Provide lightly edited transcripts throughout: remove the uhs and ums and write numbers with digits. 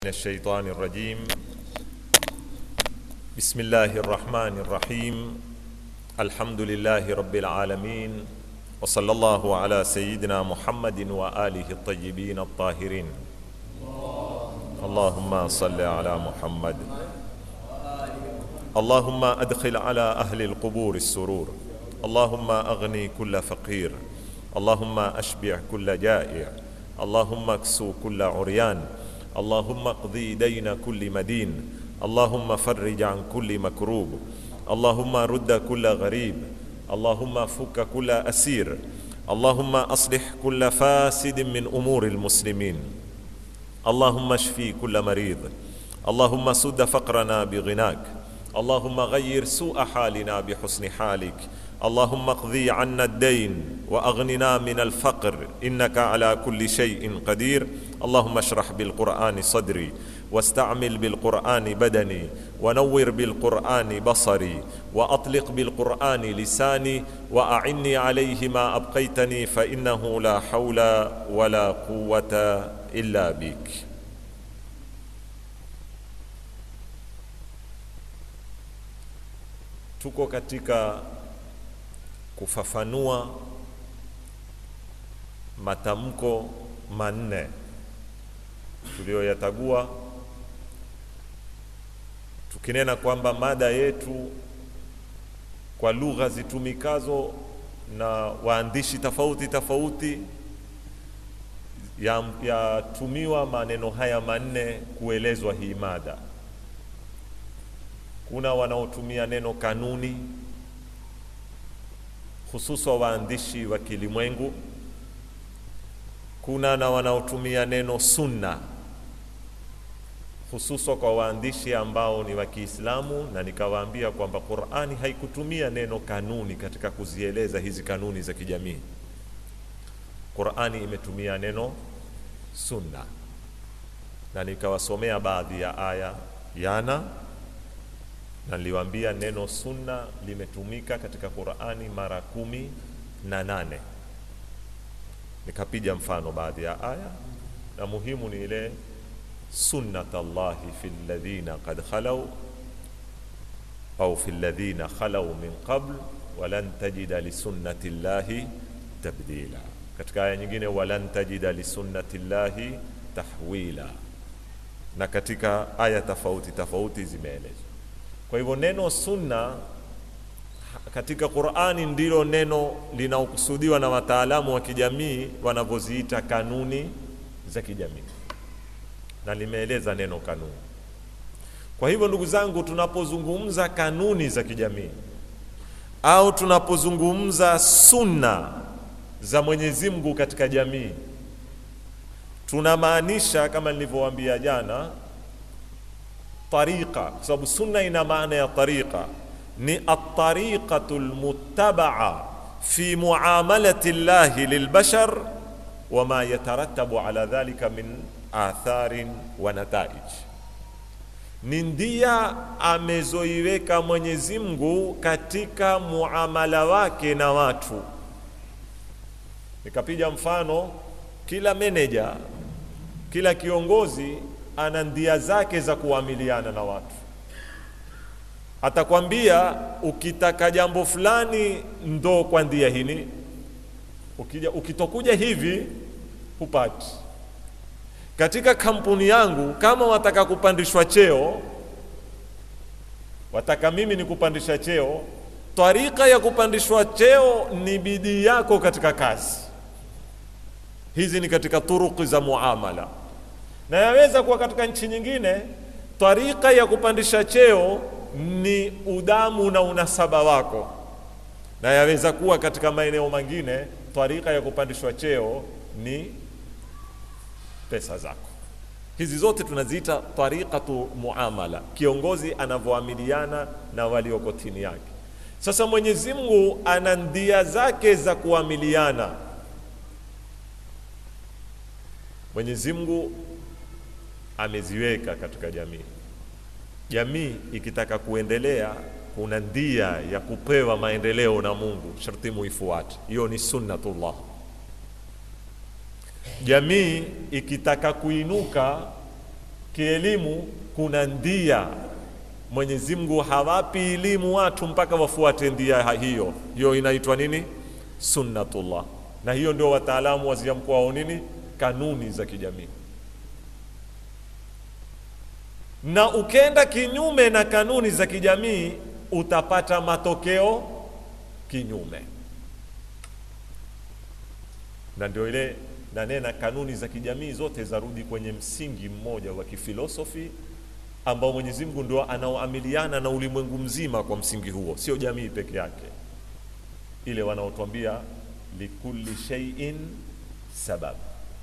من الشيطان الرجيم. بسم الله الرحمن الرحيم. الحمد لله رب العالمين، وصلى الله على سيدنا محمد وآله الطيبين الطاهرين. اللهم صل على محمد. اللهم أدخل على أهل القبور السرور. اللهم أغني كل فقير. اللهم أشبع كل جائع. اللهم اكسو كل عريان. اللهم اقضي دين كل مدين. اللهم فرج عن كل مكروب. اللهم رد كل غريب. اللهم فك كل أسير. اللهم أصلح كل فاسد من أمور المسلمين. اللهم اشفي كل مريض. اللهم سد فقرنا بغناك. اللهم غير سوء حالنا بحسن حالك. اللهم اقضي عنا الدين وأغننا من الفقر، إنك على كل شيء قدير. اللهم اشرح بالقرآن صدري، واستعمل بالقرآن بدني، ونور بالقرآن بصري، وأطلق بالقرآن لساني، وأعني عليه ما أبقيتني، فإنه لا حول ولا قوة إلا بك. Tuko katika kufafanua matamko manne tuliyoyatagua, tukinena kwamba mada yetu kwa lugha zitumikazo na waandishi tofauti yatumiwa maneno haya manne kuelezwa hii mada. Kuna wanaotumia neno kanuni, hususan waandishi wa kilimwengu. Kuna na wanaotumia neno sunna, hususan kwa waandishi ambao ni wa Kiislamu, na nikawaambia kwamba Qur'ani haikutumia neno kanuni katika kuzieleza hizi kanuni za kijamii. Qur'ani imetumia neno sunna, na nikawasomea baadhi ya aya yana, na niliwaambia neno sunna limetumika katika Qur'ani mara 18. Nikapiga mfano baadhi ya aya, na muhimu ni ile sunnatullahi fil ladhina qad khalaw au fil ladhina khalaw min qabl walan tajida li sunnatillahi tabdila. Katika aya nyingine walan tajida li sunnatillahi tahwila, na katika aya tofauti zimeelezwa. Kwa hivyo neno sunna katika Qur'ani ndilo neno linaokusudiwa na wataalamu wa kijamii wanavyoziita kanuni za kijamii, na limeeleza neno kanuni. Kwa hivyo ndugu zangu, tunapozungumza kanuni za kijamii au tunapozungumza sunna za Mwenyezi Mungu katika jamii, tunamaanisha kama nilivyowaambia jana tariqa, kwa sababu sunna ina maana ya tariqa, ni at-tariqatul muttaba'a fi muamalati Allahi lilbashar wama yatarattabu ala dhalika min atharin wa nataij. Ni ndia amezoiweka Mwenyezi Mungu katika muamala wake na watu. Nikapiga mfano, kila manager, kila kiongozi ana ndia zake za kuamiliana na watu. Atakwambia ukitaka jambo fulani ndo kwa ndia hini, ukitokuja hivi hupati. Katika kampuni yangu, kama wataka kupandishwa cheo, wataka mimi nikupandisha cheo, tarika ya kupandishwa cheo ni bidii yako katika kazi. Hizi ni katika turuki za muamala. Na yaweza kuwa katika nchi nyingine tarika ya kupandisha cheo ni udamu na unasaba wako, na yaweza kuwa katika maeneo mengine tarika ya kupandishwa cheo ni pesa zako. Hizi zote tunaziita tariqatu muamala, kiongozi anavyoamiliana na walioko chini yake. Sasa Mwenyezi Mungu ana ndia zake za kuamiliana. Mwenyezi Mungu ameziweka katika jamii. Jamii ikitaka kuendelea, kuna ndia ya kupewa maendeleo na Mungu, sharti muifuate. Hiyo ni sunnatullah. Jamii ikitaka kuinuka, kielimu kuna ndia. Mwenyezi Mungu hawapi elimu watu mpaka wafuate ndia hiyo. Hiyo inaitwa nini? Sunnatullah. Na hiyo ndio wataalamu waziamko wao nini? Kanuni za kijamii. Na ukenda kinyume na kanuni za kijamii utapata matokeo kinyume. Na ndio ile nanena kanuni za kijamii zote zarudi kwenye msingi mmoja wa kifilosofi ambao Mwenyezi Mungu ndio anaoamiliana na ulimwengu mzima kwa msingi huo, sio jamii peke yake. Ile wanaotuambia likulli shay'in sabab,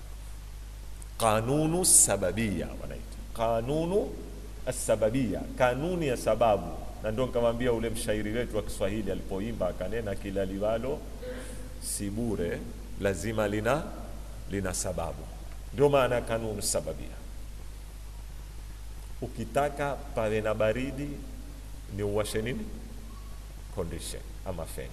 kanunu sababia, wanaita kanunu as-sababia, kanuni ya sababu. Na ndio nikamwambia ule mshairi wetu wa Kiswahili alipoimba akanena, kila liwalo si bure, lazima lina sababu. Ndio maana kanunu sababia. Ukitaka pawe na baridi ni uwashe nini? Condition ama feni.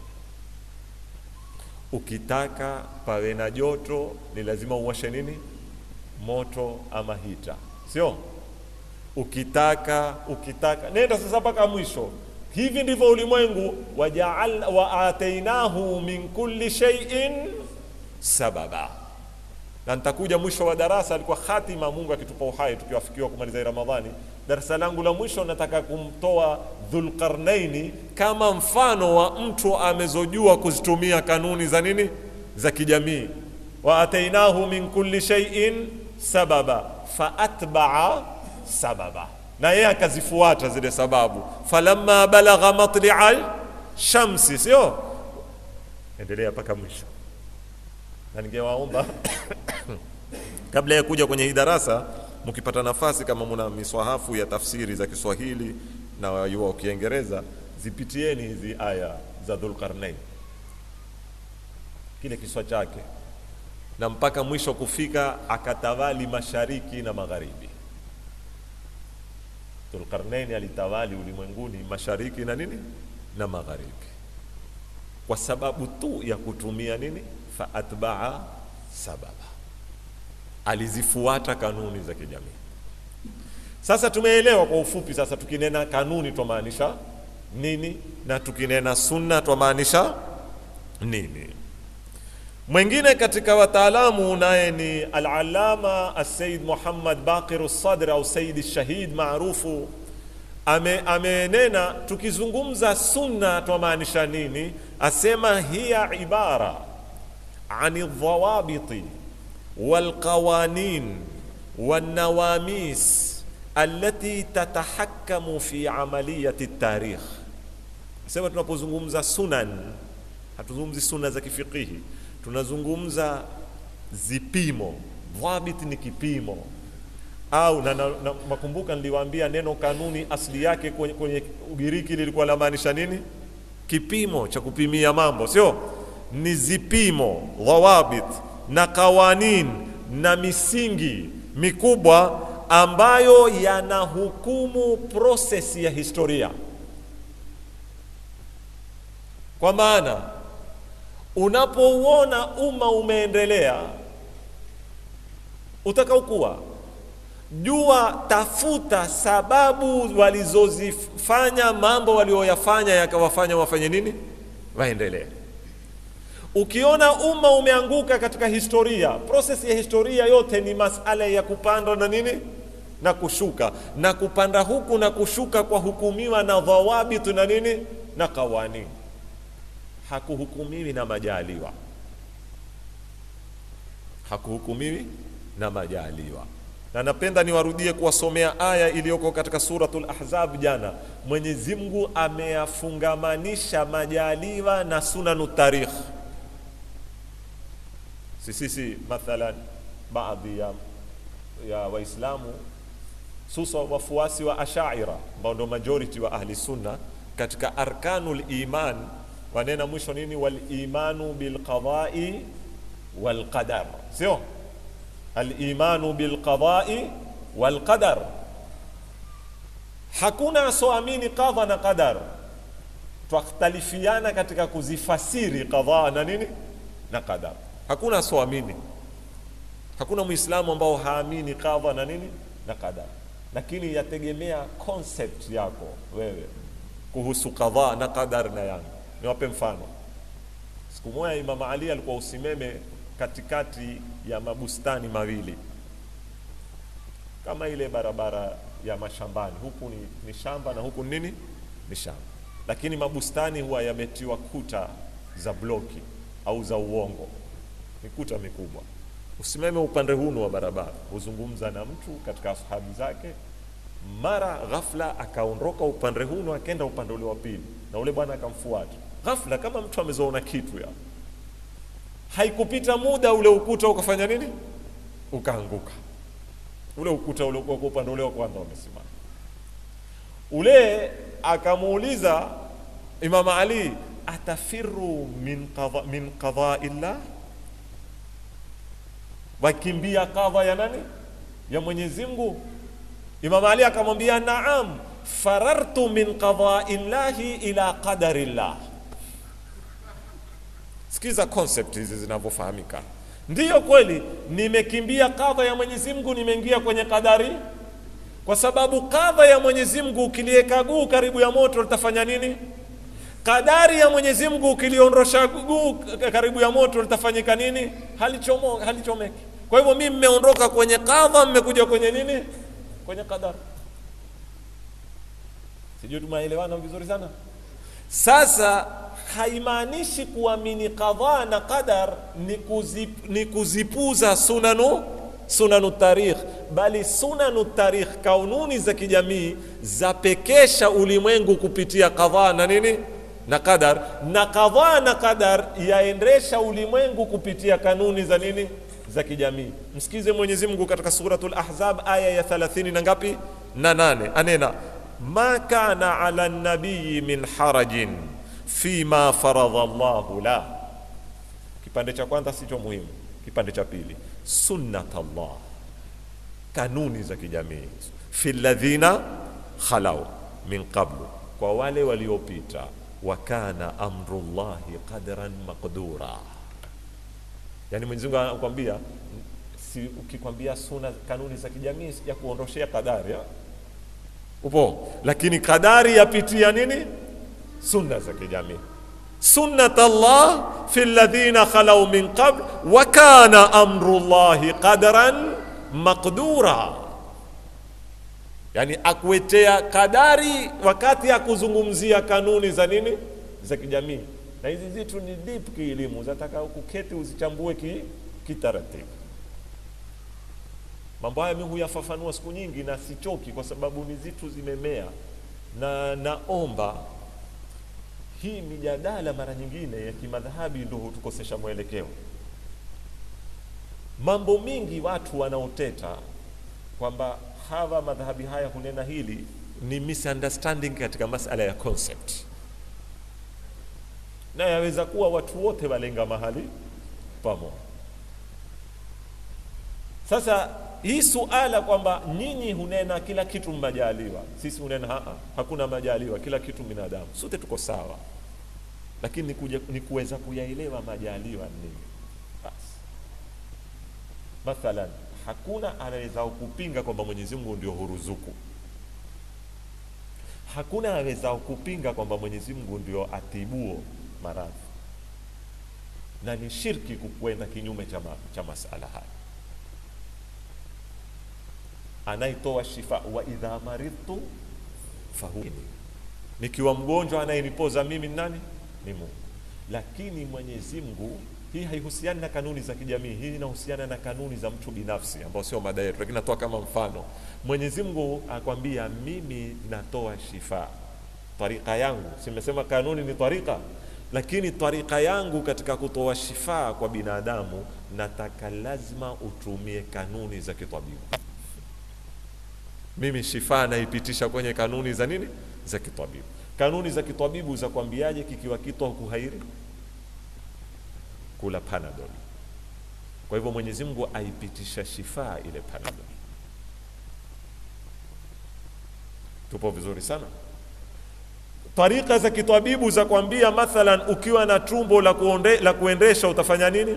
Ukitaka pawe na joto ni lazima uwashe nini? Moto ama hita, sio? Ukitaka nenda sasa mpaka mwisho. Hivi ndivyo ulimwengu. wa atainahu min kulli shay'in sababa. Na nitakuja mwisho wa darasa, alikuwa khatima Mungu akitupa uhai tukiwafikiwa kumaliza Ramadhani. Darasa langu la mwisho nataka kumtoa Dhulqarnaini kama mfano wa mtu amezojua kuzitumia kanuni za nini? Za kijamii. wa atainahu min kulli shay'in sababa fa atba'a sababa, na yeye akazifuata zile sababu. falamma balagha matli'al shamsi, sio? Endelea mpaka mwisho. Na ningewaomba kabla ya kuja kwenye hii darasa, mkipata nafasi, kama mna miswahafu ya tafsiri za Kiswahili na wa Kiingereza, zipitieni hizi aya za Dhulqarnain, kile kiswa chake, na mpaka mwisho kufika akatawali mashariki na magharibi. Dhulqarnain alitawali ulimwenguni mashariki na nini? Na magharibi, kwa sababu tu ya kutumia nini? Fa atba'a sababa, alizifuata kanuni za kijamii. Sasa tumeelewa kwa ufupi. Sasa tukinena kanuni twamaanisha nini, na tukinena sunna twamaanisha nini? Mwingine katika wataalamu naye ni al-Allama as-Sayyid Muhammad Baqir as-Sadr au Sayyid ash-Shahid maarufu, amenena tukizungumza sunna twamaanisha nini? Asema hiya ibara ani dhawabiti والقوانين والنواميس التي تتحكم في عملية التاريخ. Sema tunapozungumza sunan, hatuzungumzi sunna za kifikihi, tunazungumza zipimo. Dhabit ni kipimo, au na makumbuka niliwaambia neno kanuni asli yake kwenye Ugiriki lilikuwa lamaanisha nini? Kipimo cha kupimia mambo, sio? Ni zipimo, dhawabit na kawanin na misingi mikubwa ambayo yanahukumu process ya historia. Kwa maana unapouona umma umeendelea, utakaokuwa jua, tafuta sababu walizozifanya mambo walioyafanya yakawafanya wafanye nini? Waendelee. Ukiona umma umeanguka katika historia, process ya historia yote ni masala ya kupanda na nini? Na kushuka. Na kupanda huku na kushuka kwa hukumiwa na dhawabit na nini? Na kawani. Hakuhukumiwi na majaliwa. Hakuhukumiwi na majaliwa. Na napenda niwarudie kuwasomea aya iliyoko katika suratul Ahzab jana. Mwenyezi Mungu ameyafungamanisha majaliwa na sunanut tarikh. Sisi mathalan baadhi ya Waislamu, hususa wafuasi wa Ash'ira ambao ndio majority wa ahli sunna, katika arkanul iman wanena mwisho nini? Wal imanu bil qada'i wal qadar, sio? Al imanu bil qada'i wal qadar. Hakuna asoamini qadha na qadar, tukhtalifiana katika kuzifasiri qadha na nini? Na qadar. Hakuna asoamini, hakuna Muislamu ambao haamini qadha na nini? Na qadar. lakini yategemea concept yako wewe kuhusu qadha na qadar na yangu. Niwape mfano. Siku moja Imam Ali alikuwa usimeme katikati ya mabustani mawili, kama ile barabara ya mashambani, huku ni shamba na huku nini ni shamba, lakini mabustani huwa yametiwa kuta za bloki au za uongo, ni kuta mikubwa. Usimeme upande huu wa barabara, uzungumza na mtu katika ashabi zake, mara ghafla akaondoka upande huu akaenda upande ule wa pili, na ule bwana akamfuata ghafla kama mtu amezoona kitu ya. Haikupita muda ule ukuta ukafanya nini? Ukaanguka. Ule ukuta ule kwa upande ule wa kwanza umesimama. Ule akamuuliza Imam Ali, atafiru min qadha illa, wakimbia qadha ya nani? Ya Mwenyezi Mungu. Imam Ali akamwambia, naam, farartu min qadha illahi ila qadarillah. Sikiza concept hizi zinavyofahamika. Ndiyo kweli, nimekimbia kadha ya Mwenyezi Mungu, nimeingia kwenye kadari, kwa sababu kadha ya Mwenyezi Mungu ukilieka guu karibu ya moto litafanya nini? Kadari ya Mwenyezi Mungu ukiliondosha guu karibu ya moto litafanyika nini? Halichomeki. Kwa hivyo mimi nimeondoka kwenye kadha, nimekuja kwenye nini? Kwenye kadari. Sijui tumeelewana vizuri sana. Sasa haimaanishi kuamini qadha na qadar ni kuzipuza sunanu tarikh, bali sunanu tarikh, kanuni za kijamii zapekesha ulimwengu kupitia qadha na nini na qadar, na qadha na qadar yaendesha ulimwengu kupitia kanuni za nini za kijamii. Msikize Mwenyezi Mungu katika suratul Ahzab aya ya 30 na ngapi? Na 8, anena ma kana ala nabii min harajin fima faradha Allahu la. Kipande cha kwanza sicho muhimu, kipande cha pili sunnatallah, kanuni za kijamii, fil ladhina khalau min qablu, kwa wale waliopita, wa kana amrullahi qadran maqdura. Yani Mwenyezi Mungu anakuambia, si ukikwambia sunna, kanuni za kijamii ya kuondoshea kadari upo, lakini kadari yapitia nini? Sunna za kijamii. Sunnatallah fil ladhina khalau min qabl wa kana amrullahi qadran maqdura. Yani akuetea kadari wakati akuzungumzia kanuni za nini za kijamii. Na hizi zitu ni deep kielimu, zataka ukuketi uzichambue kitaratibu. Mambo haya mimi huyafafanua siku nyingi na sichoki, kwa sababu ni zitu zimemea, na naomba hii mijadala mara nyingine ya kimadhahabi ndio hutukosesha mwelekeo. Mambo mingi watu wanaoteta kwamba hawa madhahabi haya hunena hili, ni misunderstanding katika masala ya concept, na yaweza kuwa watu wote walenga mahali pamoja. Sasa hii suala kwamba nyinyi hunena kila kitu mmajaliwa, sisi hunena hakuna majaliwa, kila kitu binadamu, sote tuko sawa, lakini ni kuweza kuyaelewa majaliwa nini. Basi mathalan, hakuna anaweza kupinga kwamba Mwenyezi Mungu ndio huruzuku, hakuna anaweza kupinga kwamba Mwenyezi Mungu ndio atibuo maradhi, na ni shirki kukwenda kinyume cha masala haya. Anaitoa shifa, wa idha maridtu fahuwa, nikiwa mgonjwa anayenipoza mimi nani? Ni Mungu. Lakini Mwenyezi Mungu, hii haihusiani na kanuni za kijamii, hii inahusiana na kanuni za mtu binafsi ambao sio mada yetu, lakini natoa kama mfano. Mwenyezi Mungu akwambia, mimi natoa shifa, tarika yangu, simesema kanuni ni tarika, lakini tarika yangu katika kutoa shifa kwa binadamu, nataka lazima utumie kanuni za kitabibu. Mimi shifa naipitisha kwenye kanuni za nini? Za kitabibu. Kanuni za kitabibu za kuambiaje kikiwa kitu hukuhairi? Kula Panadol. Kwa hivyo Mwenyezi Mungu aipitisha shifa ile Panadol. Tupo vizuri sana? Tarika za kitabibu za kuambia, mathalan ukiwa na tumbo la kuendesha utafanya nini?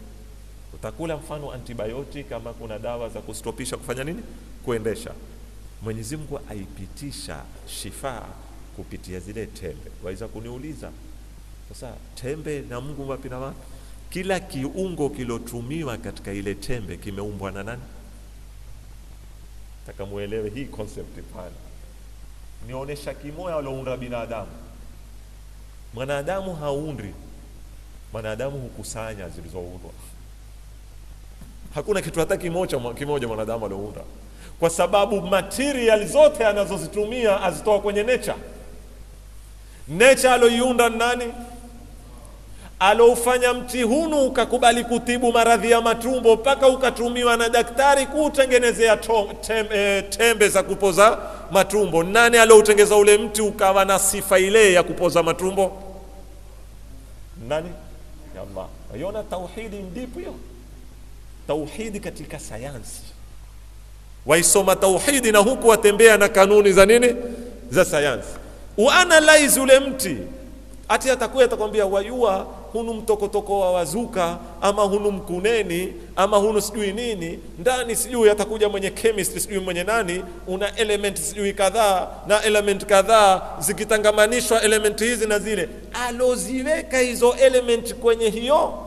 Utakula mfano antibiotic, kama kuna dawa za kustopisha kufanya nini? Kuendesha. Mwenyezi Mungu aipitisha shifa kupitia zile tembe. Waweza kuniuliza sasa, tembe na Mungu wapi na wapi? Kila kiungo kilotumiwa katika ile tembe kimeumbwa na nani? Nataka muelewe hii concept pana. Nionyesha kimoya alounda binadamu. Mwanadamu haundi. Mwanadamu hukusanya zilizoundwa. Hakuna kitu hata kimoja mwanadamu alounda. Kwa sababu material zote anazozitumia azitoa kwenye nature. Nature aloiunda nani? Alofanya mti hunu ukakubali kutibu maradhi ya matumbo mpaka ukatumiwa na daktari kutengenezea tembe za kupoza matumbo. Nani aloutengeza ule mti ukawa na sifa ile ya kupoza matumbo? Nani? Ya Allah. Ayona tauhidi ndipo hiyo. Tauhidi katika sayansi. Waisoma tauhidi na huku watembea na kanuni za nini? Za sayansi. Uanalyze ule mti. Ati atakuwa atakwambia wayua hunu mtokotoko wa wazuka ama hunu mkuneni ama hunu sijui nini, ndani sijui atakuja mwenye chemist sijui mwenye nani, una element sijui kadhaa na element kadhaa zikitangamanishwa element hizi na zile, aloziweka hizo element kwenye hiyo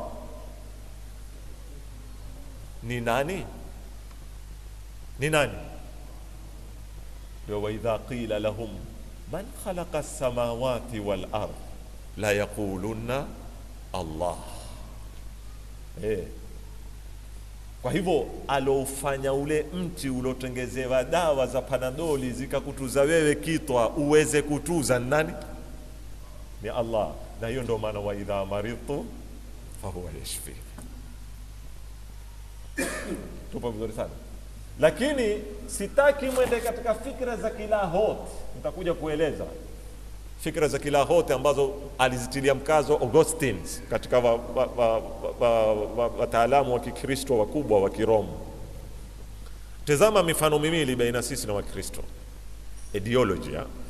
ni nani? Ni nani? Wa idha qila lahum man khalaqa as-samawati wal ard la yaquluna Allah. Kwa hivyo alofanya ule mti ulotengezewa dawa za panadoli zikakutuza wewe kitwa uweze kutuza nani? Ni Allah. Na hiyo ndio maana wa idha maridtu fa huwa yashfi. Tupo vizuri sana. Lakini sitaki mwende katika fikra za Kilahot. Nitakuja kueleza fikra za Kilahot ambazo alizitilia mkazo Augustine katika wataalamu wa Kikristo wakubwa wa Kiromu. Tazama mifano miwili baina sisi na Wakristo. Ideology.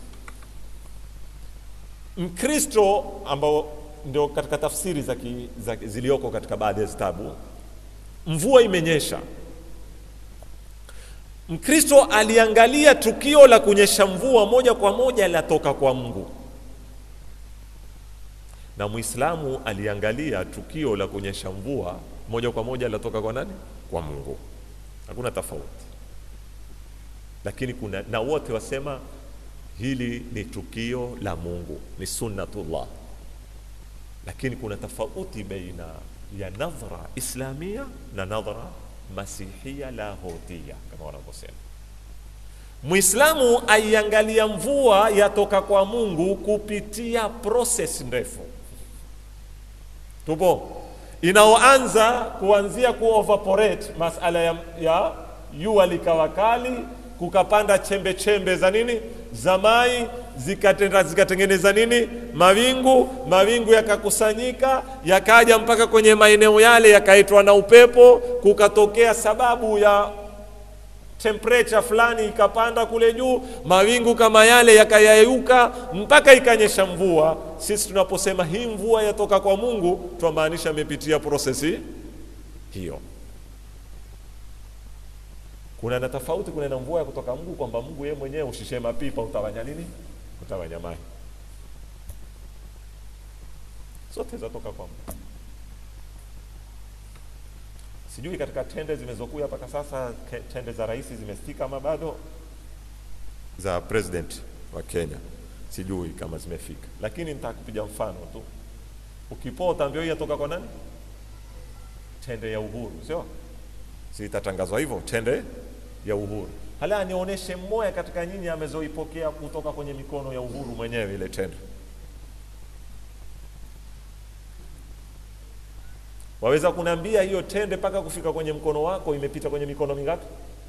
Mkristo ambao ndio katika tafsiri za zilioko katika baadhi ya vitabu, mvua imenyesha. Mkristo aliangalia tukio la kunyesha mvua moja kwa moja latoka kwa Mungu. Na Muislamu aliangalia tukio la kunyesha mvua moja kwa moja latoka kwa nani? Kwa Mungu. Hakuna tofauti. Lakini kuna na wote wasema hili ni tukio la Mungu, ni sunnatullah. Lakini kuna tofauti baina ya nadhara islamia na nadhara masihia lahotia kama wanavyosema. Muislamu aiangalia mvua yatoka kwa Mungu kupitia process ndefu. Tupo inaoanza kuanzia kuevaporate masala ya jua likawakali, kukapanda chembe chembe za nini? Za mai, zikatengeneza nini? Mawingu yakakusanyika, yakaja mpaka kwenye maeneo yale, yakaitwa na upepo, kukatokea sababu ya temperature fulani ikapanda kule juu, mawingu kama yale yakayayuka mpaka ikanyesha mvua. Sisi tunaposema hii mvua yatoka kwa Mungu, tunamaanisha imepitia prosesi hiyo. Kuna na tofauti, kuna na mvua ya kutoka Mungu kwamba Mungu yeye mwenyewe ushishe mapipa utawanya nini? Utawanya maji. Zote zatoka kwa Mungu. Sijui katika tende zimezokuja mpaka sasa, tende za rais zimestika ama bado? Za president wa Kenya sijui kama zimefika, lakini nitakupiga mfano tu. Ukipota mbio yatoka kwa nani? Tende ya uhuru, sio? Si itatangazwa hivyo, tende ya uhuru. Hala nionyeshe mmoja katika nyinyi amezoipokea kutoka kwenye mikono ya uhuru mwenyewe ile tende. Waweza kuniambia hiyo tende paka kufika kwenye mkono wako imepita kwenye mikono mingapi?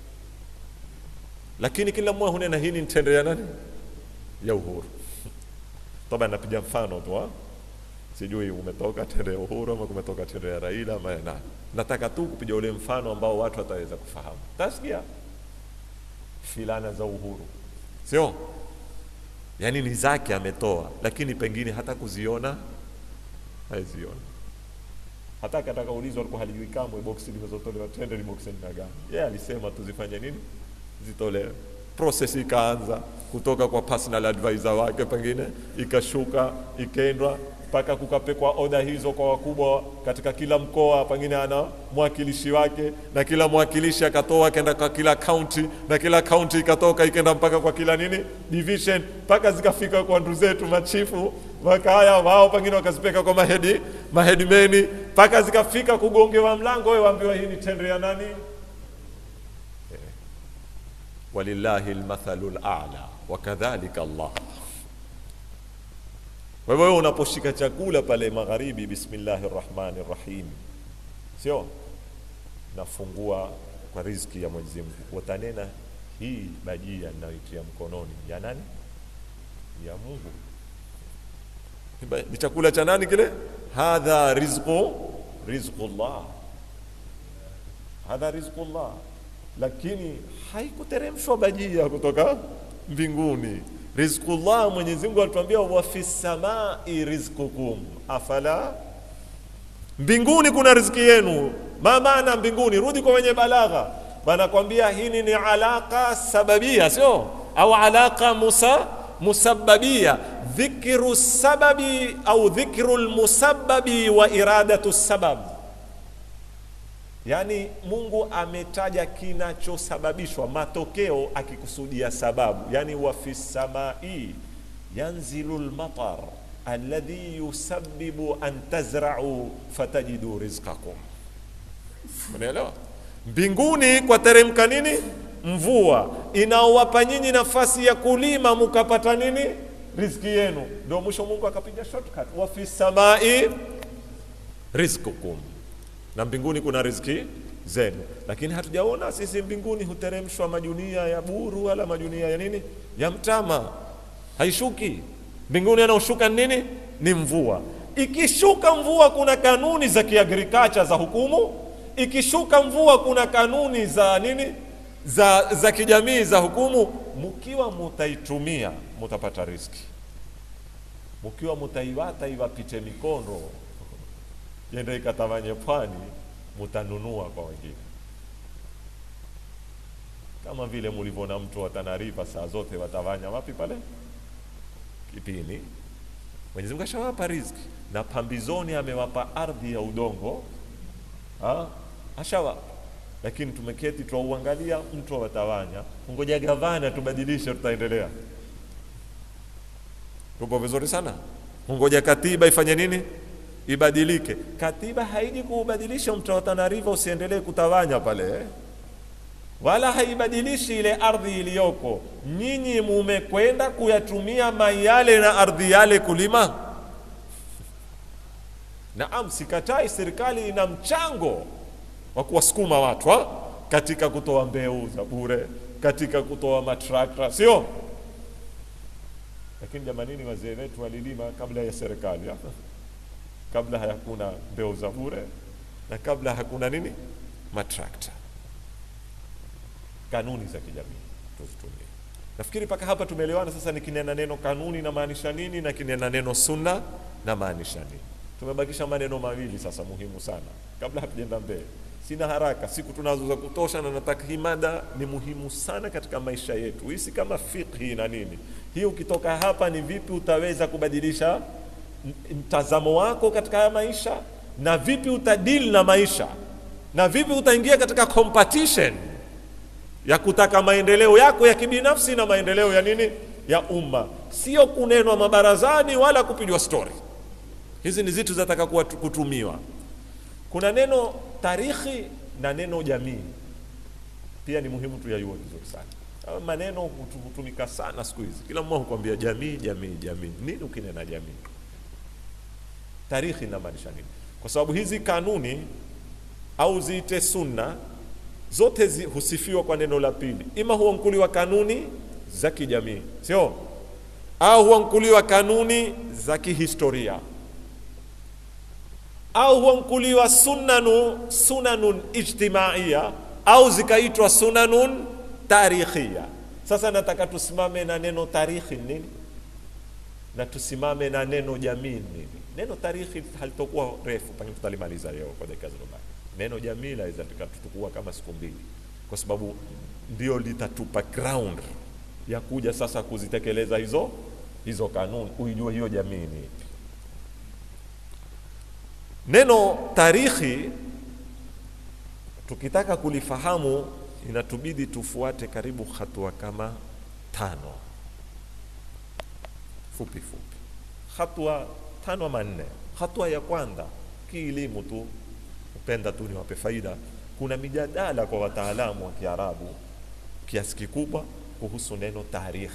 Lakini kila mmoja hunena hii ni tende ya nani? Ya uhuru. Toba napiga mfano tu. Sijui umetoka tende ya uhuru ama kumetoka tende ya Raila ama nani. Nataka tu kupiga ule mfano ambao watu wataweza kufahamu. Tasikia filana za uhuru, sio? Yani ni zake ametoa, lakini pengine hata kuziona haiziona. Hata kataka ulizwa alikuwa halijui kamwe boksi lilizotolewa tende ni boksi gani. Yeye alisema tuzifanye nini? Zitolewe. process ikaanza kutoka kwa personal advisor wake, pengine ikashuka ikaendwa mpaka kukapekwa oda hizo kwa wakubwa katika kila mkoa, pengine ana mwakilishi wake, na kila mwakilishi akatoa kaenda kwa kila county, na kila county ikatoka ikaenda mpaka kwa kila division, mpaka zikafika kwa ndugu zetu machifu wakaya wao, pengine wakazipeka kwa mahedimeni, mpaka zikafika kugongewa mlango, wewe waambiwa hii ni tender ya nani? Walillahi almathalul a'la wa kadhalika Allah. Wewe unaposhika chakula pale magharibi, bismillahirrahmanirrahim, sio nafungua kwa riziki ya Mwenyezi Mungu, utanena hii bajia ninayoitia mkononi ya nani? Ya Mungu. Ni chakula cha nani kile? Hadha rizqullah, hadha rizqullah. Lakini haikuteremshwa bajia kutoka mbinguni. Rizqullah, Mwenyezi Mungu alituambia wa fis samai rizqukum afala, mbinguni kuna riziki yenu. Maana mbinguni, rudi kwa wenye balagha, wanakuambia hii ni alaka sababia, sio au alaka musabbabia. Dhikru sababi au dhikru almusabbabi wa iradatu sabab, yani Mungu ametaja kinachosababishwa, matokeo akikusudia sababu. Yani wa fis samai yanzilu almatar alladhi yusabbibu an tazra'u fatajidu rizqakum. Unaelewa? Mbinguni kwa teremka nini? Mvua inaowapa nyinyi nafasi ya kulima, mkapata nini? Riziki yenu. Ndio mwisho Mungu akapiga shortcut, wa fis samai rizqukum, na mbinguni kuna riziki zenu. Lakini hatujaona sisi mbinguni huteremshwa majunia ya buru wala majunia ya nini, ya mtama. Haishuki mbinguni, anaoshuka nini? Ni mvua. Ikishuka mvua kuna kanuni za kiagriculture za hukumu. Ikishuka mvua kuna kanuni za nini, za kijamii za hukumu. Mkiwa mutaitumia mutapata riziki, mkiwa mutaiwata iwapite mikono yende ikatawanye pwani, mutanunua kwa wengine. Kama vile mlivyoona mtu wa Tana River saa zote watawanya wapi pale Kipini. Mwenyezi Mungu ashawapa riziki, na pambizoni amewapa ardhi ya udongo, ashawapa. Lakini tumeketi tuauangalia mtu watawanya, ngoja gavana tubadilishe, tutaendelea. Tupo vizuri sana. Ngoja katiba ifanye nini? Ibadilike. Katiba haiji kubadilisha mtu wa Tana River usiendelee kutawanya pale, wala haibadilishi ile ardhi iliyoko. Nyinyi mumekwenda kuyatumia mayale na ardhi yale kulima. Naam, sikatai serikali ina mchango wa kuwasukuma watu katika kutoa mbeu za bure, katika kutoa matrakta, sio? Lakini jamanini, wazee wetu walilima kabla ya serikali, kabla hayakuna mbeu za bure na kabla hakuna nini, matrakta. Kanuni za kijamii tuzitumie. Nafikiri paka hapa tumeelewana. Sasa nikinena neno kanuni na maanisha nini, na kinena neno sunna na maanisha nini. Tumebakisha maneno mawili sasa muhimu sana kabla hatujaenda mbele. Sina haraka, siku tunazo za kutosha, na nataka hii mada ni muhimu sana katika maisha yetu. Hii si kama fiqhi na nini. Hii ukitoka hapa ni vipi utaweza kubadilisha mtazamo wako katika haya maisha, na vipi utadili na maisha, na vipi utaingia katika competition ya kutaka maendeleo yako ya kibinafsi na maendeleo ya nini, ya umma. Sio kunenwa mabarazani wala kupigwa story. Hizi ni zitu zataka kutumiwa. Kuna neno tarikhi na neno jamii pia ni muhimu tuyajue vizuri sana. Maneno hutumika sana siku hizi, kila mmoja hukwambia jamii. Nini ukinena jamii? Tarikhi na maanisha nini? Kwa sababu hizi kanuni au ziite sunna zote husifiwa kwa neno la pili. Ima huankuliwa kanuni za kijamii, sio? Au huankuliwa kanuni za kihistoria, au huankuliwa sunanun ijtimaiya, au zikaitwa sunanun tarikhia. Sasa nataka tusimame na neno tarikhi nini, na tusimame na neno jamii nini. Neno tarikhi halitokuwa refu, pengine tutalimaliza leo kwa dakika zilizobaki. Neno jamii laweza tukachukua kama siku mbili, kwa sababu ndio litatupa ground ya kuja sasa kuzitekeleza hizo kanuni, uijue hiyo jamii ni ipi. Neno tarikhi tukitaka kulifahamu inatubidi tufuate karibu hatua kama 5 fupi. Hatua 5 ama 4. Hatua ya kwanza, kielimu tu, upenda tu niwape faida, kuna mijadala kwa wataalamu wa Kiarabu kiasi kikubwa kuhusu neno tarikh.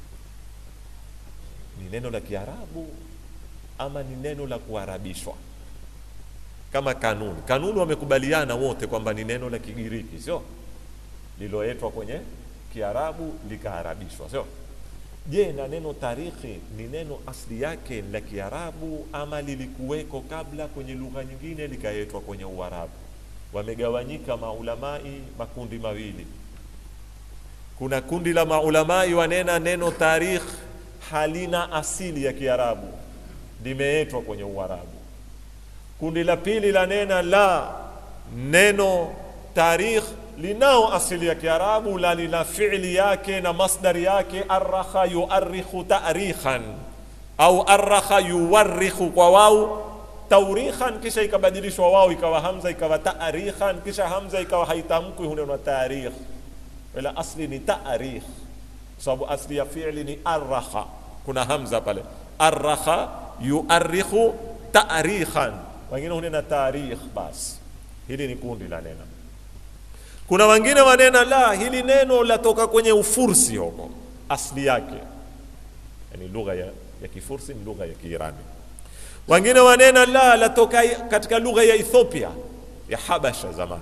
Ni neno la Kiarabu ama ni neno la kuarabishwa? Kama kanuni wamekubaliana wote kwamba ni neno la Kigiriki, sio? Liloetwa kwenye Kiarabu likaarabishwa, sio? Je, na neno tarikhi ni neno asli yake la Kiarabu ama lilikuweko kabla kwenye lugha nyingine likaetwa kwenye Uarabu? Wamegawanyika maulamai makundi mawili. Kuna kundi la maulamai wanena neno tarikh halina asili ya Kiarabu, limeetwa kwenye Uarabu. Kundi la pili la nena neno tarikh linao asili ya Kiarabu, la lina fi'li yake na masdari yake arrakha yuarikhu ta'rikhan au arrakha yuwarikhu kwa wao taurikhan, kisha ikabadilishwa wao ikawa hamza ikawa ta'rikhan, kisha hamza ikawa haitamkwi huneno tarikh, wala asli ni ta'rikh, sababu asli ya fi'li ni arrakha, kuna hamza pale, arrakha yuarikhu ta'rikhan, wengine hunena tarikh basi. Hili ni kundi la nena. Kuna wengine wanena hili neno latoka kwenye Ufursi huko asli yake, yani lugha ya Kifursi ni lugha ya Kiirani. Wengine wanena latoka katika lugha ya Ethiopia, ya Habasha zamani.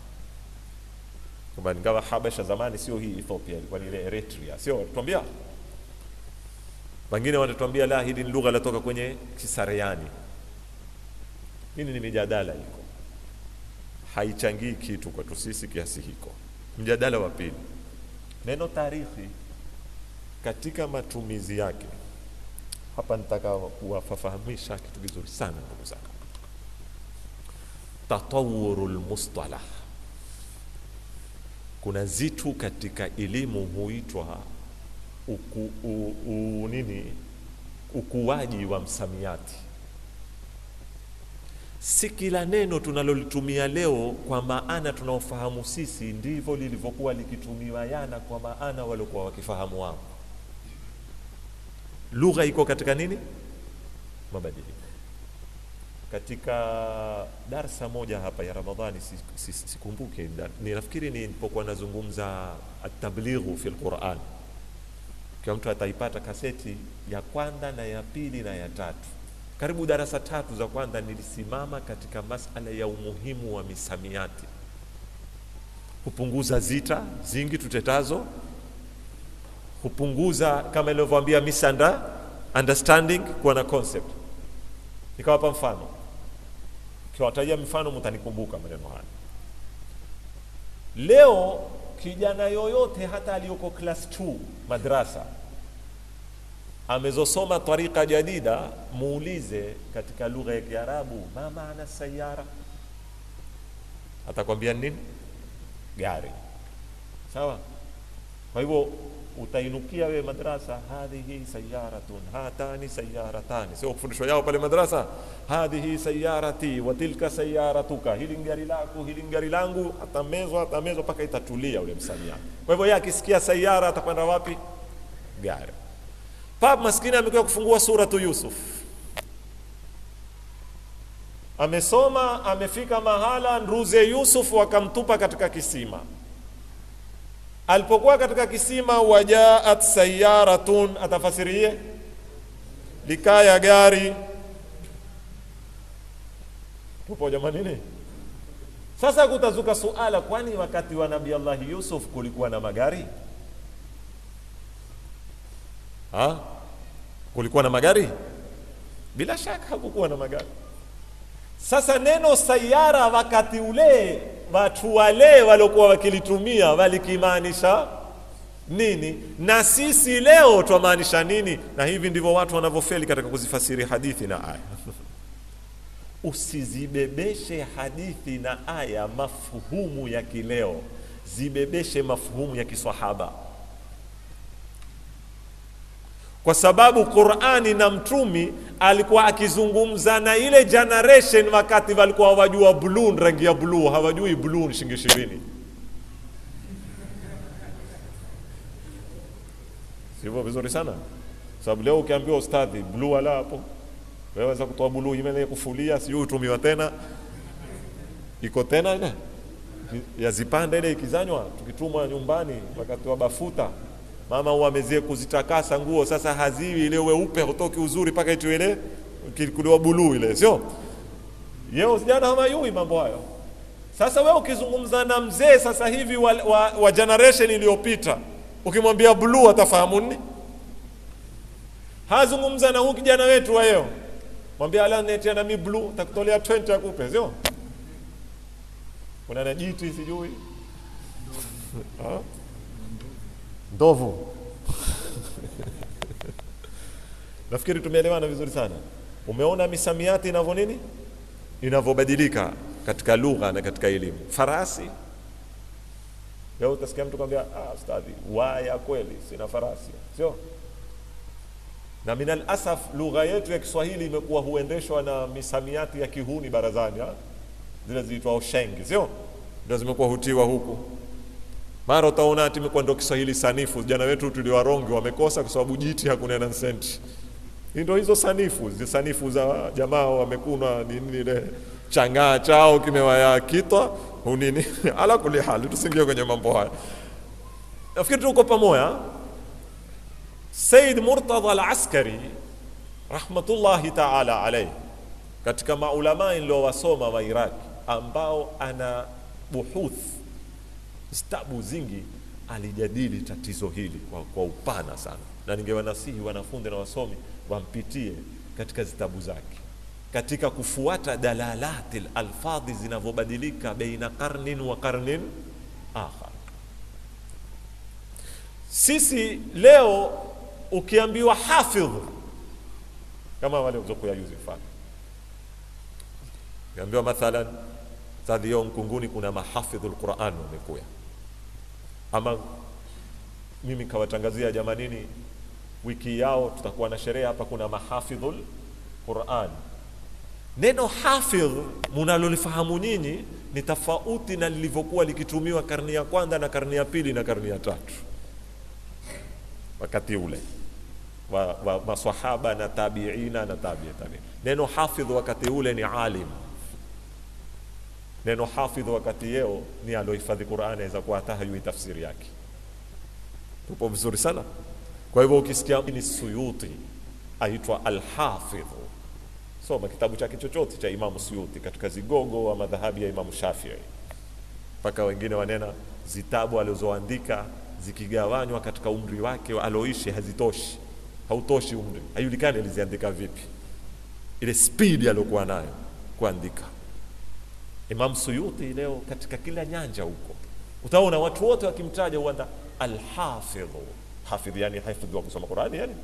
Kama ingawa Habasha zamani sio hii Ethiopia, ilikuwa ni ile Eritrea, sio? Tuambia. Wengine wanatuambia hili ni lugha latoka kwenye Kisariani. Hili ni mijadala iko, haichangii kitu kwetu sisi kiasi hiko. Mjadala wa pili, neno tarikhi katika matumizi yake. Hapa nitaka kuwafahamisha kitu kizuri sana ndugu zangu. Tatawurul mustalah, kuna zitu katika elimu huitwa ukuaji wa msamiati. Si kila neno tunalolitumia leo kwa maana tunaofahamu sisi ndivyo lilivyokuwa likitumiwa yana kwa maana walikuwa wakifahamu wao. Lugha iko katika mabadiliko. Katika darsa moja hapa ya Ramadhani, sikumbuke, nafikiri nilipokuwa nazungumza at-tablighu fi al-Qur'an, kwa mtu ataipata kaseti ya kwanza na ya pili na ya tatu. Karibu darasa 3 za kwanza nilisimama katika masala ya umuhimu wa misamiati, kupunguza zita zingi tutetazo, kupunguza kama ilivyoambia misunderstanding, kuwa na concept. Nikawapa mfano, kiwatajia mfano mtanikumbuka maneno haya. Leo kijana yoyote hata aliyoko class 2 madrasa amezosoma tarika jadida, muulize katika lugha ya Kiarabu ma maana sayara, atakwambia nini? Gari. Sawa? Kwa hivyo utainukia we madrasa, hadhihi sayaratun, hatani sayaratani, sio kufundishwa yao pale madrasa, hadhihi sayarati wa tilka sayaratuka, hili gari lako, hili gari langu, atamezwa paka itatulia ule msamiati. Kwa hivyo yeye akisikia sayara atakwenda wapi? Gari. Pap maskini amekuja kufungua suratu Yusuf, amesoma, amefika mahala nduze Yusuf wakamtupa katika kisima. Alipokuwa katika kisima, wajaat sayaratun, atafasirie likaya gari. Tupo jamani nini? Sasa kutazuka suala, kwani wakati wa Nabii Allah Yusuf kulikuwa na magari? Kulikuwa na magari? Bila shaka hakukuwa na magari. Sasa neno sayara wakati ule watu wale waliokuwa wakilitumia walikimaanisha nini, na sisi leo twamaanisha nini? Na hivi ndivyo watu wanavyofeli katika kuzifasiri hadithi na aya. Usizibebeshe hadithi na aya mafuhumu ya kileo, zibebeshe mafuhumu ya kiswahaba. kwa sababu Qur'ani na mtumi alikuwa akizungumza na ile generation wakati walikuwa hawajua blue, rangi ya blue, hawajui blue ni shilingi 20. Sivyo vizuri sana? Sababu leo ukiambiwa ustadhi blue wala hapo, wewe unaweza kutoa blue ile kufulia, sio utumiwa tena. Iko tena ile yazipanda ile ikizanywa tukitumwa nyumbani wakati wa bafuta. Mama uamezie kuzitakasa nguo, sasa haziwi ile weupe, hutoki uzuri paka itu ile kilikuwa blue ile, sio? Yeo sijana hamayui mambo hayo. Sasa wewe ukizungumza na mzee sasa hivi wa generation iliyopita, ukimwambia blue atafahamu nini? Hazungumza na huyu kijana wetu wa leo, mwambie ala netia na mi blue, takutolea 20 akupe, sio? Kuna na jiti sijui ndovu. Nafikiri tumeelewana vizuri sana. Umeona misamiati inavyo nini inavyobadilika katika lugha na katika elimu. Farasi, leo utasikia mtu kwambia ustadhi waya kweli sina farasi, sio? Na minal asaf lugha yetu ya Kiswahili imekuwa huendeshwa na misamiati ya kihuni barazani, zile zinaitwa oshengi, sio? Ndio zimekuwa hutiwa huku. Mara utaona ati imekuwa ndio Kiswahili sanifu. Jana wetu tuliwarongi wamekosa kwa sababu jiti hakuna na senti. Ndio hizo sanifu za jamaa wamekuna nini ile changaa chao kimewaya kitwa hunini. Ala kuli hali tusingie kwenye mambo haya. Nafikiri tuko pamoja. Said Murtadha al-Askari rahmatullahi ta'ala alayhi, katika maulama niliowasoma wa Iraq ambao ana buhuth stabu zingi, alijadili tatizo hili kwa upana sana, na ningewanasihi wanafunzi na wasomi wampitie katika zitabu zake katika kufuata dalalati alfadhi zinavyobadilika baina qarnin wa qarnin akhar. Sisi leo ukiambiwa hafidh kama wale uzokuya yuzi mfano, ukiambiwa mathalan tadhiyo Mkunguni kuna mahafidhul Qur'an wamekuya, ama mimi kawatangazia jamanini wiki yao tutakuwa na sherehe hapa, kuna mahafidhul Qur'an. Neno hafidh mnalolifahamu nyinyi ni tofauti na lilivyokuwa likitumiwa karne ya kwanza na karne ya pili na karne ya tatu wakati ule wa maswahaba na tabiina na tabi'in. Neno hafidh wakati ule ni alim. Neno hafidh wakati yeo ni alohifadhi Qur'an, aweza kuwa hata hajui tafsiri yake. Tupo vizuri sana. Kwa hivyo ukisikia ni Suyuti aitwa al-Hafidh, soma kitabu chake chochote cha Imam Suyuti katika zigogo wa madhahabi ya Imam Shafi'i. Paka wengine wanena zitabu alizoandika zikigawanywa katika umri wake aloishi hazitoshi, hautoshi umri, haijulikani aliziandika vipi, ile speed aliyokuwa nayo kuandika. Imam Suyuti leo katika kila nyanja huko utaona watu wote wakimtaja huanda al-Hafidh. Hafidh yani hafidh wa kusoma Qur'ani, yani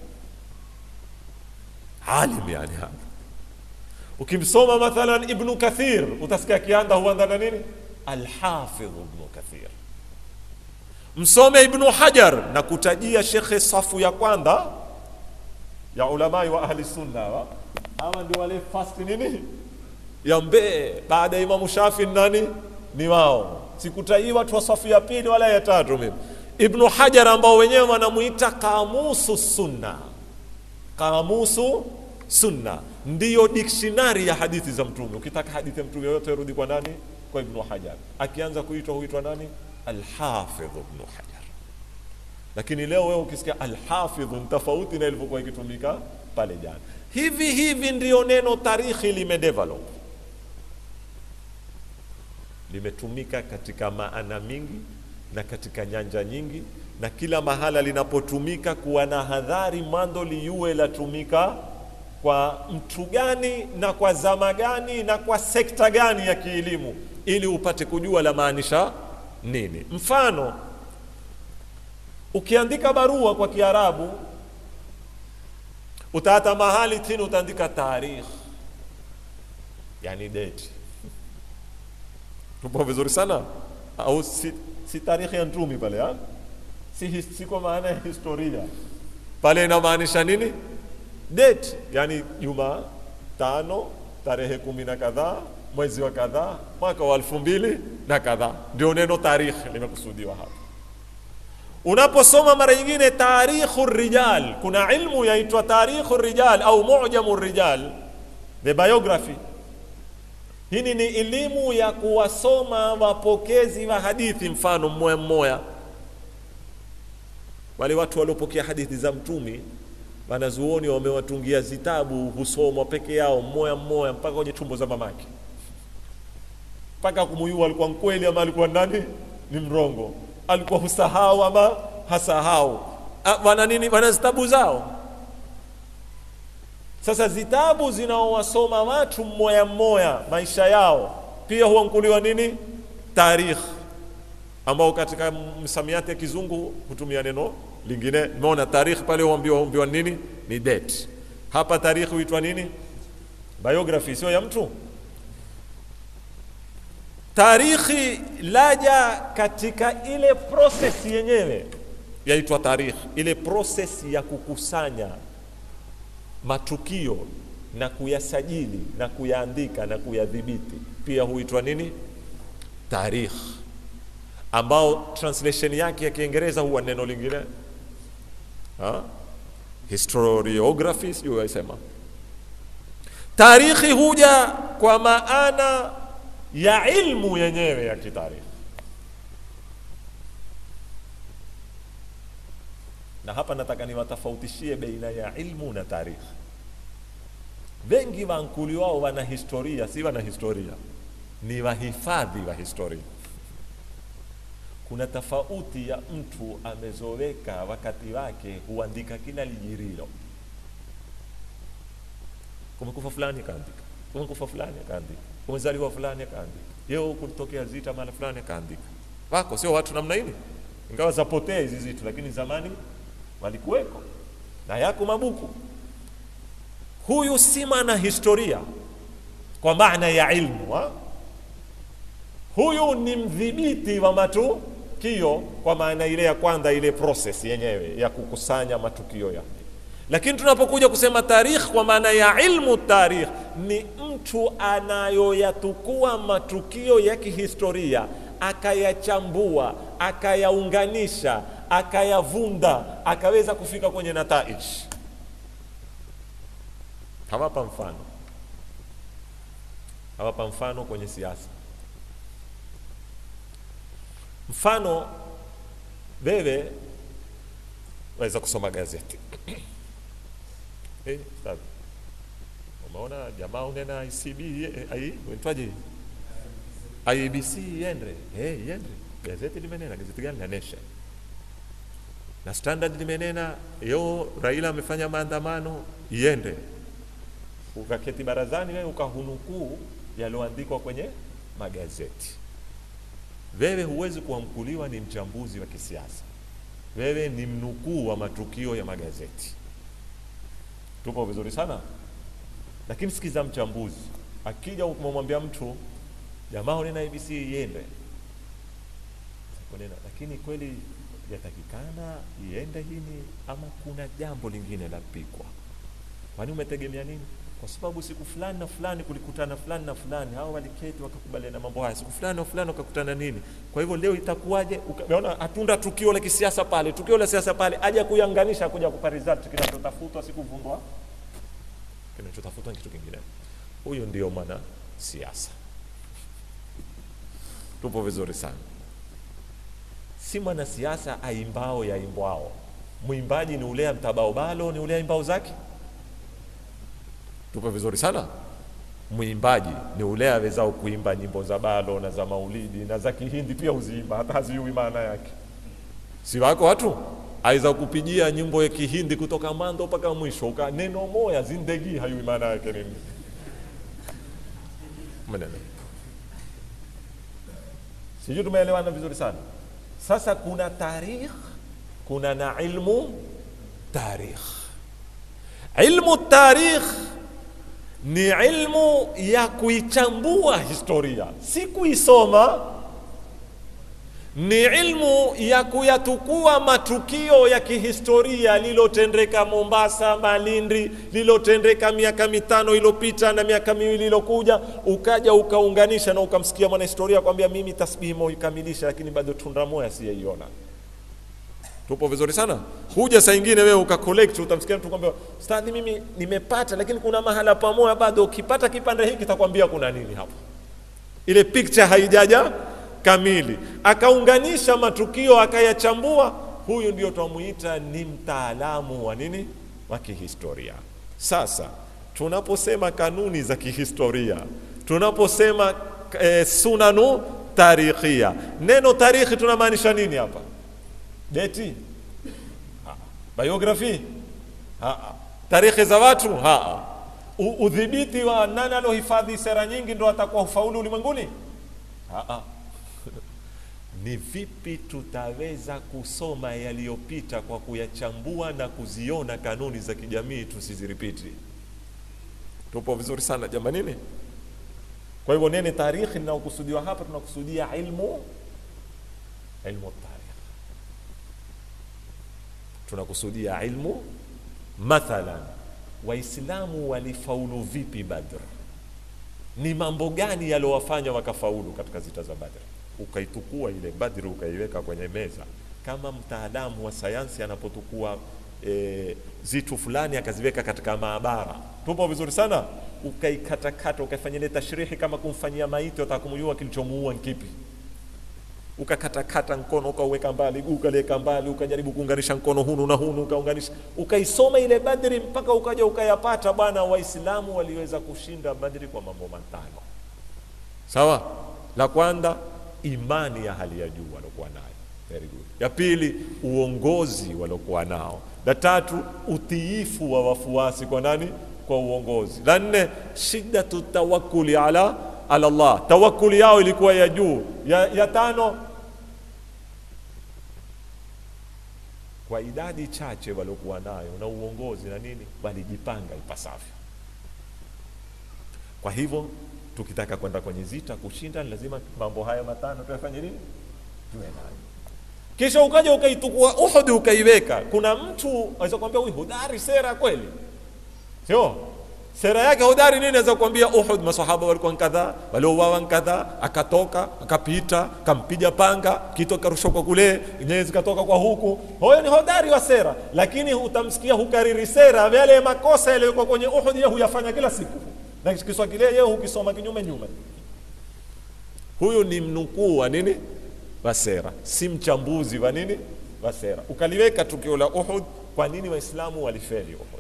alim yani. Ukimsoma mathalan Ibn Kathir utasikia kianda huanda na nini al-Hafidh Ibn Kathir. Msome Ibn Hajar na kutajia shekhe safu ya kwanza ya ulamai wa ahli sunna, hawa ndio wale first nini ya mbe baada ya Imam Shafi nani ni wao. Sikutajia watu wa safu ya pili wala ya tatu mimi. Ibn Hajar ambao wenyewe wanamuita kamusu sunna. Kamusu sunna ndiyo dictionary ya hadithi za Mtume. Ukitaka hadithi ya Mtume yote rudi kwa nani? Kwa Ibn Hajar. Akianza kuitwa huitwa nani? Al-Hafidh Ibn Hajar. Lakini leo wewe ukisikia Al-Hafidh ni tofauti na ilivyokuwa ikitumika pale jana. Hivi ndio neno tarikhi limedevelop. Limetumika katika maana mingi na katika nyanja nyingi, na kila mahala linapotumika kuwa na hadhari mando liwe latumika kwa mtu gani na kwa zama gani na kwa sekta gani ya kielimu, ili upate kujua la maanisha nini. Mfano, ukiandika barua kwa Kiarabu utata mahali tini utaandika tarikh, yani date. Tupo vizuri sana? Au si tarikhi ya Mtume pale, si kwa maana ya historia, Pale inamaanisha nini? Date, yani Jumatano tarehe 10 na kadhaa mwezi wa kadhaa mwaka wa 2000 na kadhaa, ndio neno tarikh limekusudiwa hapa. Unaposoma mara nyingine tarikhur rijal, kuna ilmu yaitwa tarikhur rijal au mu'jamur rijal, the biography. Hii ni elimu ya kuwasoma wapokezi wa hadithi, mfano mmoja mmoja, wale watu waliopokea hadithi za Mtume. Wanazuoni wamewatungia zitabu husomwa peke yao mmoja mmoja mpaka kwenye tumbo za mamake, mpaka kumuyua alikuwa mkweli ama alikuwa nani ni mrongo, alikuwa husahau ama hasahau. Wana nini? Wana zitabu zao. Sasa zitabu zinaowasoma watu mmoja mmoja maisha yao pia huankuliwa nini? Tarikh, ambao katika msamiati ya kizungu hutumia neno lingine. Umeona tarikh pale huambiwa nini? Ni date. Hapa tarikh huitwa nini? Biography, sio ya mtu. Tarikhi laja katika ile process yenyewe yaitwa tarikh, ile process ya kukusanya matukio na kuyasajili na kuyaandika na kuyadhibiti pia huitwa nini? Tarikh, ambao translation yake ya Kiingereza huwa neno lingine, historiography, sio yaisema. Tarikhi huja kwa maana ya ilmu yenyewe ya kitarikhi. Na hapa nataka niwatofautishie baina ya ilmu na tarikhi. Wengi wankuli wao wana historia, si wana historia, ni wahifadhi wa historia. Kuna tofauti ya mtu amezoweka wakati wake huandika kila lijirilo. Kumekufa fulani kaandika, kumekufa fulani kaandika, kumezaliwa fulani kaandika, leo kutokea zita mara fulani kaandika. Wako sio watu namna hili, ingawa zapotea hizi zitu, lakini zamani walikuweko na yako mabuku. Huyu si maana historia kwa maana ya ilmu, huyu ni mdhibiti wa matukio kwa maana ile ya kwanza, ile process yenyewe ya kukusanya matukio ya. Lakini tunapokuja kusema tarikh kwa maana ya ilmu tarikh, ni mtu anayoyatukua matukio ya kihistoria, akayachambua, akayaunganisha, akayavunda, akaweza kufika kwenye nataij. Hawapa mfano kwenye siasa. Mfano, wewe waweza kusoma gazeti. Sababu umeona jamaa unena ICB unaitwaje? IBC yendre. Yendre. Gazeti limenena, gazeti gani? La Nation. Na Standard limenena yo Raila amefanya maandamano, yende. Ukaketi barazani wewe ukahunukuu yaloandikwa kwenye magazeti. Wewe huwezi kuamkuliwa ni mchambuzi wa kisiasa. Wewe ni mnukuu wa matukio ya magazeti. Tupo vizuri sana? Lakini sikiza mchambuzi. Akija kumwambia mtu jamaa unena ABC iende. Kunena, lakini kweli yatakikana iende hini ama kuna jambo lingine la pikwa? Kwani umetegemea nini? Kwa sababu siku fulani na fulani kulikutana fulani na fulani, hao waliketi wakakubaliana mambo haya. Siku fulani na fulani wakakutana nini? Kwa hivyo leo itakuwaje? Unaona hatunda tukio la kisiasa pale, tukio la siasa pale, aje kuyanganisha, kuja kupa result kinachotafutwa, si kuvundwa kinachotafutwa kitu kingine. Huyo ndio maana siasa. Tupo vizuri sana. Si mwana siasa aimbao ya imbwao. Muimbaji ni ule mtabao balo, ni ule imbao zake. Tupo vizuri sana. Muimbaji ni ule awezao kuimba nyimbo za balo na za maulidi na za Kihindi pia uziimba, hata hazijui maana yake. Si wako watu aiza kupigia nyimbo ya Kihindi kutoka mwanzo mpaka mwisho, uka neno moja zindegi hayui maana yake nini. Maneno. Sijui tumeelewana vizuri sana. Sasa kuna tarikh, kuna na ilmu tarikh. Ilmu tarikh ni ilmu ya kuichambua historia, si kuisoma. ni ilmu ya kuyatukua matukio ya kihistoria lilotendeka Mombasa, Malindi, lilotendeka miaka 5 iliyopita na miaka 2 iliyokuja, ukaja ukaunganisha na ukamsikia mwana historia kwambia mimi tasbihi moikamilisha lakini bado tunda moja sijaiona. Tupo vizuri sana. Huja saa nyingine wewe ukacollect, utamsikia mtu kwambia ustadhi mimi nimepata lakini kuna mahala pamoja bado, ukipata kipande hiki takwambia kuna nini hapo. Ile picture haijaja kamili. Akaunganisha matukio akayachambua, huyu ndio tumuita ni mtaalamu wa nini? Wa kihistoria. Sasa tunaposema kanuni za kihistoria, tunaposema sunanu tarikhia, neno tarikhi tunamaanisha nini hapa? Deti? Biography? Tarikhi za watu? Udhibiti wa nani alohifadhi sera nyingi ndo atakuwa ufaulu ulimwenguni? Ni vipi tutaweza kusoma yaliyopita kwa kuyachambua na kuziona kanuni za kijamii tusiziripiti? Tupo vizuri sana jamanini. Kwa hivyo nene tarikhi na ukusudiwa hapa tunakusudia ilmu tarikh. Tunakusudia ilmu, mathalan Waislamu walifaulu vipi Badr? Ni mambo gani yalowafanya wakafaulu katika zita za Badr? Ukaitukua ile Badr ukaiweka kwenye meza, kama mtaalamu wa sayansi anapotukua zitu fulani akaziweka katika maabara. Tupo vizuri sana. Ukaikatakata ukafanya ile tashrihi kama kumfanyia maiti utakumjua kilichomuua kipi. Ukakatakata mkono ukauweka mbali, ukaleka mbali, ukajaribu kuunganisha mkono hunu na hunu ukaunganisha, ukaisoma ile Badri mpaka ukaja ukayapata bwana Waislamu waliweza kushinda Badri kwa mambo 5. Sawa? La kwanza imani ya hali ya juu waliokuwa nayo. Very good. Ya pili uongozi waliokuwa nao. La tatu utiifu wa wafuasi kwa nani? Kwa uongozi. La nne shiddatu tawakkuli ala Allah. Tawakkuli yao ilikuwa ya juu. Ya tano kwa idadi chache waliokuwa nayo na uongozi na nini, walijipanga ipasavyo. Kwa hivyo tukitaka kwenda kwenye zita kushinda lazima mambo haya 5 tuyafanye nini? Tuwe nayo. Kisha ukaja ukaitukua Uhud ukaiweka. Kuna mtu aweza kuambia huyu hodari sera kweli? Sio? Sera yake hodari nini? Aweza kuambia Uhud maswahaba walikuwa kadhaa, waliouawa kadhaa, akatoka, akapita, kampiga panga, kitu karusha kwa kule, nyezi katoka kwa huku. Huyo ni hodari wa sera, lakini utamsikia hukariri sera yale makosa yaliyokuwa kwenye Uhud yeye huyafanya kila siku. Na kiswa kile yeye ukisoma kinyume nyume. Huyu ni mnukuu wa nini? Wa sera, si mchambuzi wa nini? Wa sera. Ukaliweka tukio la Uhud, kwa nini Waislamu walifeli Uhud?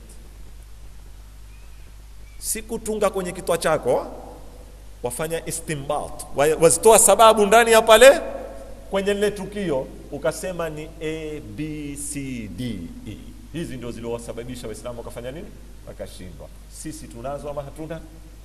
Si kutunga kwenye kitwa chako, wafanya istimbat, wazitoa sababu ndani ya pale kwenye lile tukio, ukasema ni A, B, C, D, E. Hizi ndio zilizowasababisha Waislamu wakafanya nini? Wakashindwa. Sisi tunazo ama hatuna?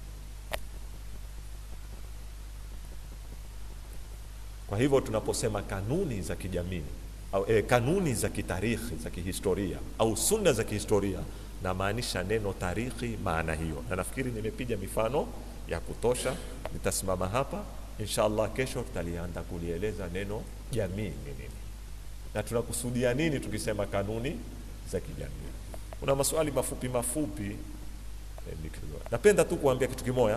Kwa hivyo tunaposema kanuni za kijamii au kanuni za kitarikhi za kihistoria au sunna za kihistoria, na maanisha neno tarikhi maana hiyo. Na nafikiri nimepiga mifano ya kutosha. Nitasimama hapa inshallah, kesho tutalianza kulieleza neno jamii ni nini na tunakusudia nini tukisema kanuni za kijamii. Kuna maswali mafupi napenda tu kuambia kitu kimoja.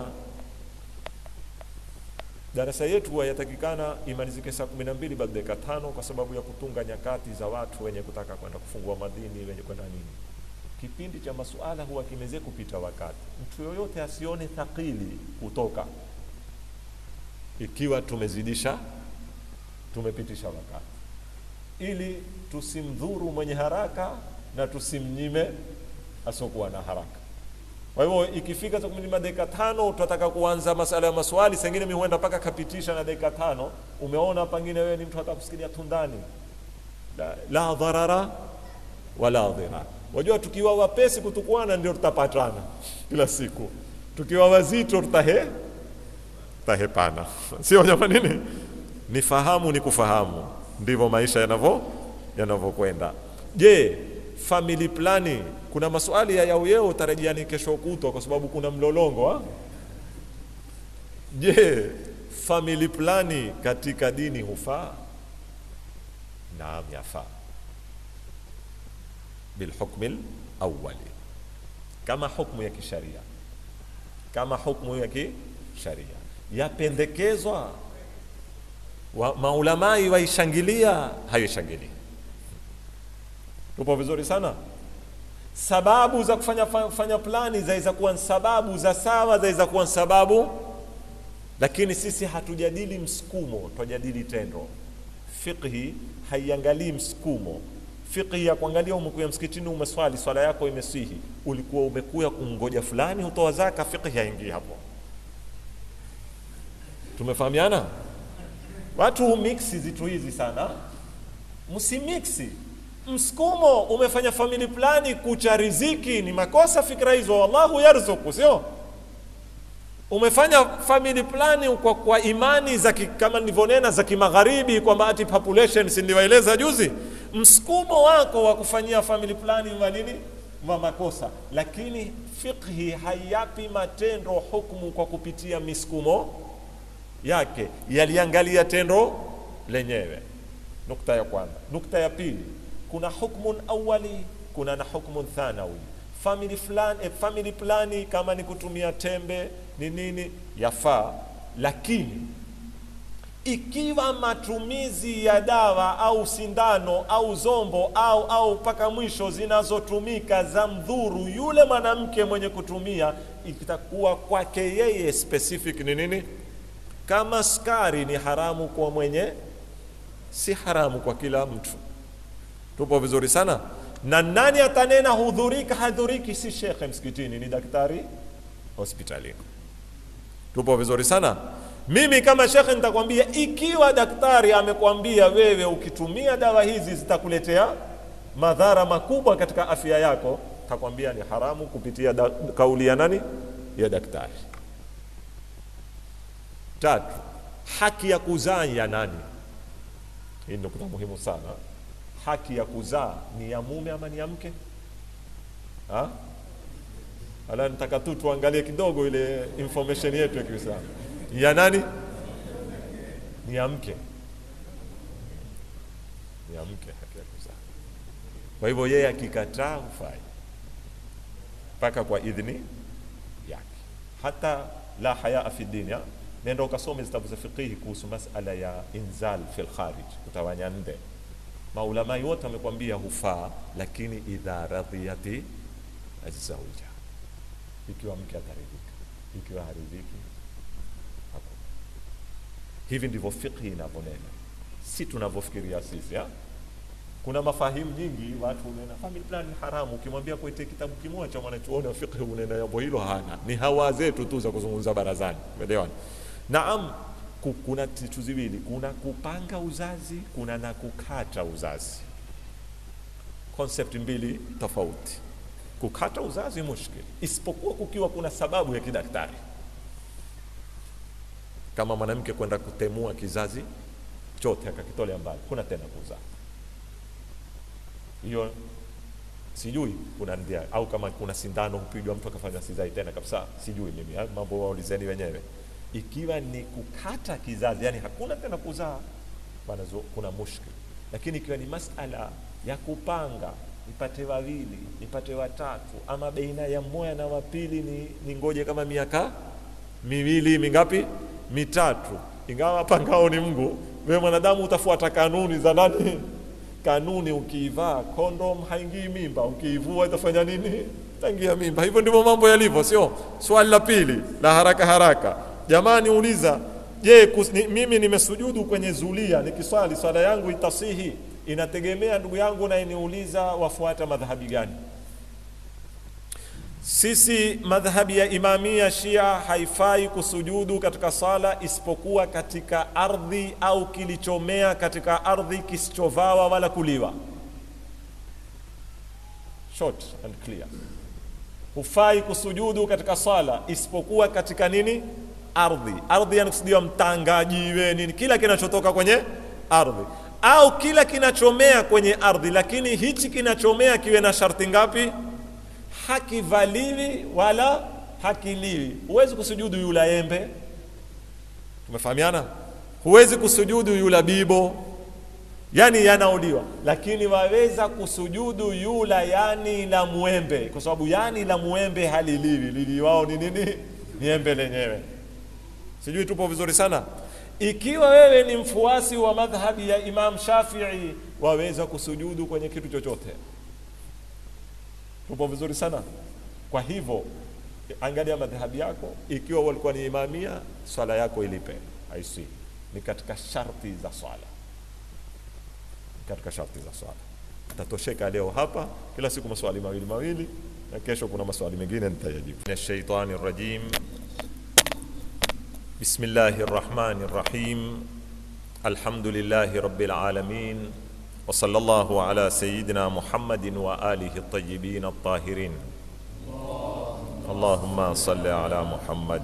Darasa yetu yatakikana imalizike saa 12 baada dakika 5 kwa sababu ya kutunga nyakati za watu wenye kutaka kwenda kufungua madini, wenye kwenda nini. Kipindi cha masuala huwa kimeze kupita wakati. Mtu yoyote asione thaqili kutoka ikiwa tumepitisha wakati, ili tusimdhuru mwenye haraka na tusimnyime asokuwa na haraka. Kwa hivyo ikifika saa 12 dakika 5 tutataka kuanza masala ya maswali, sengine mimi huenda paka kapitisha na dakika 5. Umeona pengine wewe ni mtu hata kusikia tundani, la dharara wala dhira. Wajua tukiwa wapesi kutukuana ndio tutapatana kila siku, tukiwa wazito tutahepana. Sio jamani nini? Nifahamu ni kufahamu, ndivyo maisha yanavyokwenda. Je, family planning, kuna maswali ya yao tarajiani kesho kutwa kwa sababu kuna mlolongo. Je, family planning katika dini hufaa? naam yafaa bilhukmi alawwali, kama hukumu ya kisharia, kama hukumu ya kisharia yapendekezwa, maulamai waishangilia, haishangilia. Tupo vizuri sana. Sababu za kufanya plani zaweza kuwa sababu za sawa, zaweza kuwa sababu, lakini sisi hatujadili msukumo, tujadili tendo. Fiqhi haiangalii msukumo. Fiqhi ya kuangalia umekuja msikitini umeswali, swala yako imesihi, ulikuwa umekuja kumngoja fulani utoa zaka, fiqhi haingii hapo. Tumefahamiana? Watu mixi zitu hizi sana. Msimixi. Msukumo umefanya family plani kucha riziki, ni makosa fikra hizo. Wallahu yarzuku, sio? Umefanya family plani kwa imani za kama nilivyonena za kimagharibi kwamba ati population, si niliwaeleza juzi. Msukumo wako wa kufanyia family plani wa nini? Wa makosa. Lakini fiqhi hayapi matendo hukumu kwa kupitia misukumo yake, yaliangalia tendo lenyewe. Nukta ya kwanza. Nukta ya pili, kuna hukmun awali, kuna na hukmun thanawi. Family plani kama ni kutumia tembe ni nini yafaa, lakini ikiwa matumizi ya dawa au sindano au zombo au paka mwisho zinazotumika za mdhuru yule mwanamke mwenye kutumia, itakuwa kwake yeye specific ni nini? Kama sukari ni haramu kwa mwenye, si haramu kwa kila mtu. Tupo vizuri sana. Na nani atanena hudhurika hadhuriki? Si shekhe msikitini, ni daktari hospitalini. Tupo vizuri sana. Mimi kama shekhe nitakwambia, ikiwa daktari amekwambia wewe ukitumia dawa hizi zitakuletea madhara makubwa katika afya yako, takwambia ni haramu kupitia kauli ya nani? Ya daktari. Tatu, haki ya kuzaa ya nani? Hii ndio kitu muhimu sana. Haki ya kuzaa ni ya mume ama ni ya mke? Ala, nataka tu tuangalie kidogo ile information yetu ya Kiislamu. Ya nani? Ni ya mke. Ni ya mke haki ya kuzaa. Kwa hivyo yeye akikataa hufai mpaka kwa idhini yake. Hata la haya fi dunia. Nenda ukasome zitabu za fiqh kuhusu masala ya inzal fil kharij, kutawanya nde. Maulama wote wamekwambia hufaa, lakini idha radhiyati azawja, ikiwa mke ataridhika, ikiwa haridhiki hapo. Hivi ndivyo fiqh inavyonena, si tunavyofikiria sisi. Kuna mafahimu nyingi, watu unena family plan haramu, ukimwambia kuite kitabu kimoja cha mwanachuoni wa fiqh unena jambo hilo hana, ni hawa zetu tu za kuzungumza barazani. Umeelewa? Naam, kuna vitu viwili, kuna kupanga uzazi, kuna na kukata uzazi. Concept mbili tofauti. Kukata uzazi mushkil, isipokuwa kukiwa kuna sababu ya kidaktari, kama mwanamke kwenda kutemua kizazi chote akakitolea mbali, kuna tena kuzaa. Hiyo sijui kuna ndia, au kama kuna sindano upigwa mtu akafanya sizai tena kabisa, sijui mimi, mambo waulizeni wenyewe. Ikiwa ni kukata kizazi, yani hakuna tena kuzaa, bana kuna mushkil. Lakini ikiwa ni masala ya kupanga, nipate wawili, nipate watatu, ama baina ya mmoja na wapili ni ngoje kama miaka miwili, mingapi? Mitatu. Ingawa pangao ni Mungu, wewe mwanadamu utafuata kanuni za nani? Kanuni, ukiivaa condom haingii mimba, ukiivua itafanya nini? Tangia mimba. Hivyo ndivyo mambo yalivyo, sio? Swali la pili la haraka. Jamani, uliza, je, mimi nimesujudu kwenye zulia nikiswali, swala yangu itasihi? Inategemea ndugu yangu, na niuliza wafuata madhhabi gani? Sisi madhhabi ya Imamia Shia haifai kusujudu katika sala isipokuwa katika ardhi au kilichomea katika ardhi kisichovawa wala kuliwa. Short and clear. Hufai kusujudu katika sala isipokuwa katika nini? Ardhi. Ardhi yanakusudiwa mtanga, jiwe, nini, kila kinachotoka kwenye ardhi au kila kinachomea kwenye ardhi, lakini hichi kinachomea kiwe na sharti ngapi? Hakivaliwi wala hakiliwi. Huwezi kusujudu yula embe, tumefahamiana? Huwezi kusujudu yula bibo, yani yanauliwa, lakini waweza kusujudu yula yani la muembe, kwa sababu yani la muembe haliliwi, liliwao ni nini? Ni embe lenyewe. Sijui tupo vizuri sana. Ikiwa wewe ni mfuasi wa madhhabi ya Imam Shafi'i, waweza kusujudu kwenye kitu chochote. Tupo vizuri sana. Kwa hivyo angalia madhhabi yako, ikiwa walikuwa ni imamia, swala yako ilipe, haisi, ni katika sharti za swala, katika sharti za swala. Tatosheka leo hapa, kila siku maswali mawili na kesho kuna maswali mengine nitayajibu. Ni shaitani rajim. Bismillahir rahmanir rahim. Alhamdulillahi rabbil alamin. Wa sallallahu ala sayyidina Muhammadin wa alihi at-tayyibin at-tahirin. Allahumma salli ala Muhammad.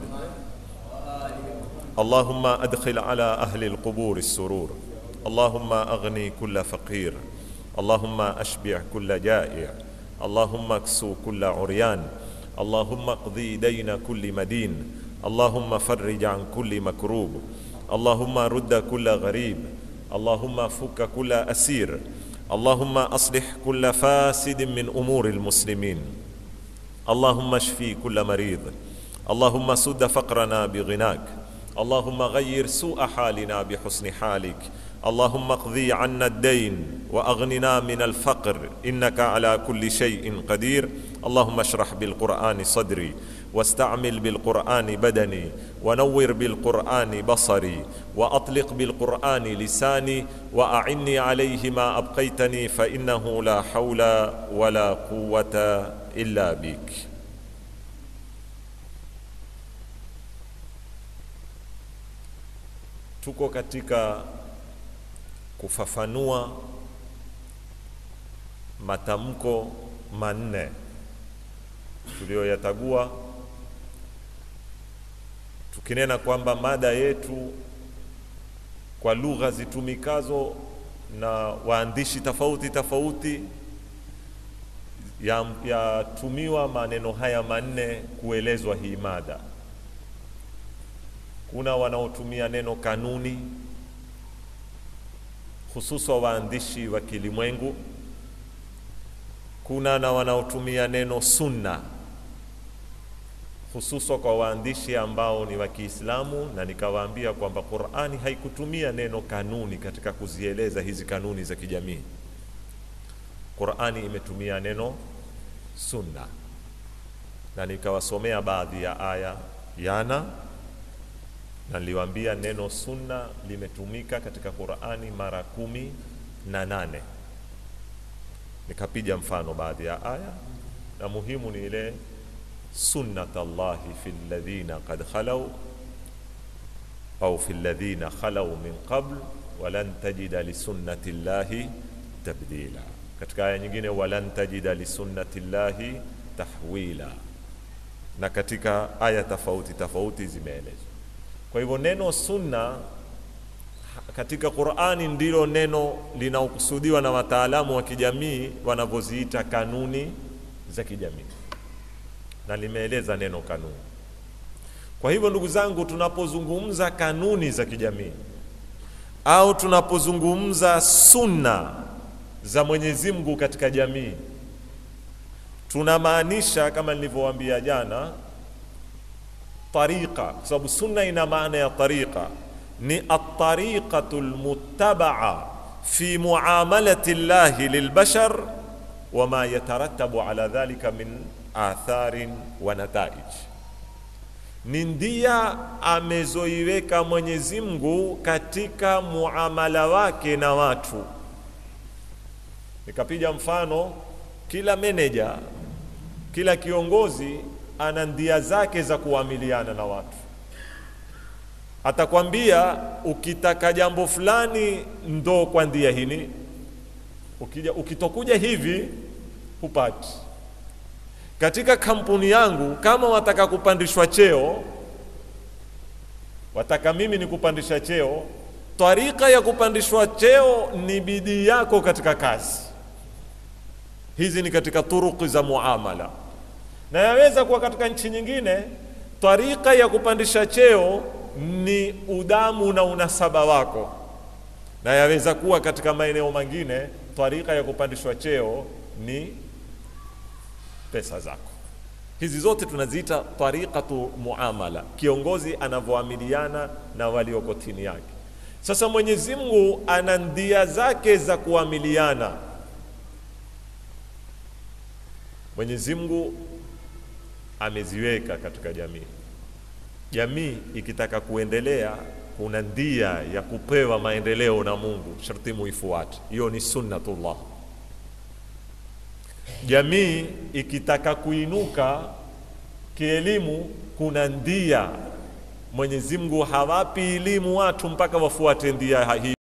Allahumma adkhil ala ahli al-qubur as-surur. Allahumma aghni kulla faqir. Allahumma ashbi' kulla ja'i'. Allahumma aksu kulla 'uryan. Allahumma qdi dayna kulli madin. Allahumma farrij 'an kulli makrub. Allahumma rudda kulla gharib. Allahumma fukka kulla asir. Allahumma aslih kulla fasid min umuri al-muslimin. Allahumma shfi kulla marid. Allahumma sudda faqrana bighinak. Allahumma ghayyir su'a halina bihusni halik. اللهم اقضي عنا الدين وأغننا من الفقر إنك على كل شيء قدير. اللهم اشرح بالقرآن صدري واستعمل بالقرآن بدني ونور بالقرآن بصري وأطلق بالقرآن لساني وأعني عليه ما أبقيتني فإنه لا حول ولا قوة إلا بك. Tuko katika kufafanua matamko manne tuliyoyatagua, tukinena kwamba mada yetu kwa lugha zitumikazo na waandishi tofauti yatumiwa maneno haya manne kuelezwa hii mada. Kuna wanaotumia neno kanuni, hususan waandishi wa kilimwengu. Kuna na wanaotumia neno sunna, hususan kwa waandishi ambao ni wa Kiislamu, na nikawaambia kwamba Qur'ani haikutumia neno kanuni katika kuzieleza hizi kanuni za kijamii. Qur'ani imetumia neno sunna, na nikawasomea baadhi ya aya jana, na niliwaambia neno sunna limetumika katika Qur'ani mara 18. Nikapiga mfano baadhi ya aya, na muhimu ni ile sunnatullahi fil ladhina qad khalaw au fil ladhina khalaw min qabl walan tajida li sunnatillahi tabdila. Katika aya nyingine walan tajida li sunnatillahi tahwila, na katika aya tofauti zimeelezwa. Kwa hivyo neno sunna katika Qur'ani ndilo neno linaokusudiwa na wataalamu wa kijamii wanavyoziita kanuni za kijamii, na limeeleza neno kanuni. Kwa hivyo ndugu zangu, tunapozungumza kanuni za kijamii au tunapozungumza sunna za Mwenyezi Mungu katika jamii, tunamaanisha kama nilivyowaambia jana tariqa, kwa sababu sunna ina maana ya tariqa, ni at-tariqatul muttaba'a fi muamalati Allahi lilbashar wa ma yatarattabu ala dhalika min atharin wa nataij. Ni ndia amezoiweka Mwenyezi Mungu katika muamala wake na watu. Nikapiga mfano, kila manager, kila kiongozi ana ndia zake za kuamiliana na watu. Atakwambia ukitaka jambo fulani ndo kwa ndia hili, ukitokuja hivi hupati. Katika kampuni yangu, kama wataka kupandishwa cheo, wataka mimi ni kupandisha cheo, tarika ya kupandishwa cheo ni bidii yako katika kazi. Hizi ni katika turuki za muamala. Na yaweza kuwa katika nchi nyingine tarika ya kupandisha cheo ni udamu na unasaba wako. Na yaweza kuwa katika maeneo mengine tarika ya kupandishwa cheo ni pesa zako. Hizi zote tunaziita tariqatu muamala, kiongozi anavyoamiliana na walioko chini yake. Sasa Mwenyezi Mungu ana ndia zake za kuamiliana. Mwenyezi Mungu ameziweka katika jamii. Jamii ikitaka kuendelea, kuna ndia ya kupewa maendeleo na Mungu, sharti muifuate. Hiyo ni sunnatullah. Jamii ikitaka kuinuka kielimu, kuna ndia. Mwenyezi Mungu hawapi elimu watu mpaka wafuate ndia hii.